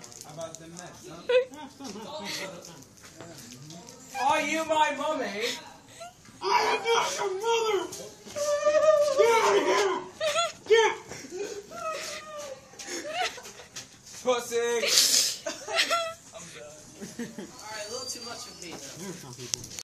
How about them next, huh? Are you my mummy? I am not your mother! Get out of here! Get! Pussy! I'm done. Alright, a little too much of me though. There's some people.